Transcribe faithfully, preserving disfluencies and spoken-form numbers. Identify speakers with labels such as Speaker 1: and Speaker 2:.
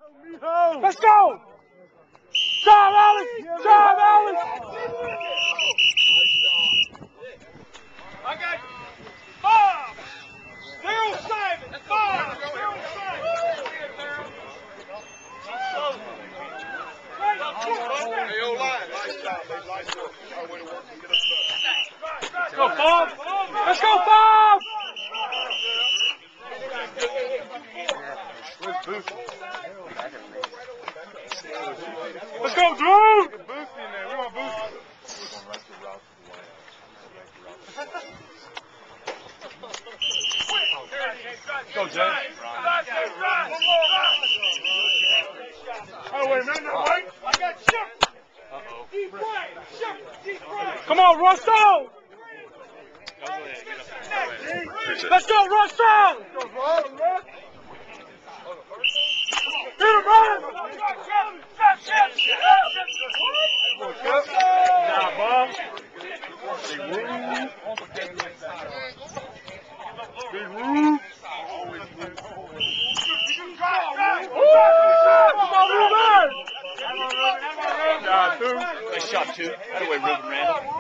Speaker 1: Let's go! Drive, Alex! Drive, Alex! I got five! Daryl Simon! Five! Daryl Simon!
Speaker 2: Hey, O line, nice job, baby. Nice work. Our way to work. Get us back.
Speaker 1: Let's go, Bob! Let's go, Bob! Let's go, Drew!
Speaker 2: Boost in there. We want boost.
Speaker 1: Go, Jay. Oh, wait a minute, now, wait. I got Shep. Uh-oh. Deep right. Shep, deep right. Come on, Russell. Let's go, Russell. Hit him, Ryan. Nah, Bob. Big room. Big room. They shot two. That way Ruben ran.